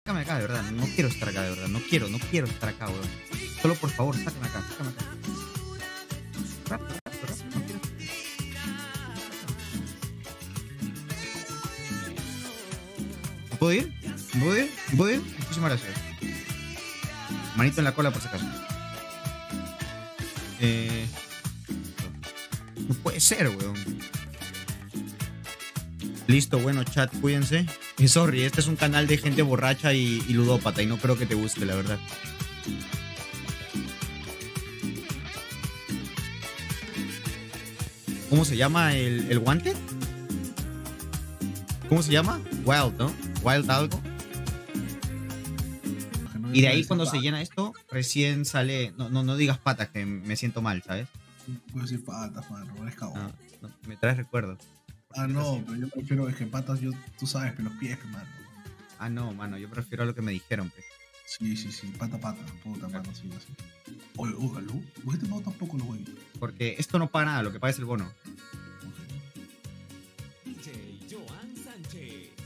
sácame acá, de verdad. No quiero estar acá, de verdad. No quiero estar acá, weón. Solo por favor, sácame acá, sácame acá. Rápido, rápido, rápido. No quiero. ¿Puedo ir? ¿Puedo ir? ¿Puedo ir? Muchísimas gracias. Manito en la cola por si acaso. No puede ser, weón. Listo, bueno, chat, cuídense. Y sorry, este es un canal de gente borracha y ludópata y no creo que te guste, la verdad. ¿Cómo se llama el guante? ¿Cómo se llama? Wild, ¿no? Wild algo. Y de ahí cuando se llena esto, recién sale... No digas patas, que me siento mal, ¿sabes? Puedo decir patas, mano, no es cabrón. No, me traes recuerdos. Ah, no, pero yo prefiero es que patas, tú sabes, que los pies, mano. Ah, no, mano, yo prefiero lo que me dijeron, pues. Sí, pata, puta, mano, sí, así. Oye, Lu, ¿por qué te pago tampoco los huevos? Porque esto no paga nada, lo que paga es el bono. Okay. DJ Joan Sánchez.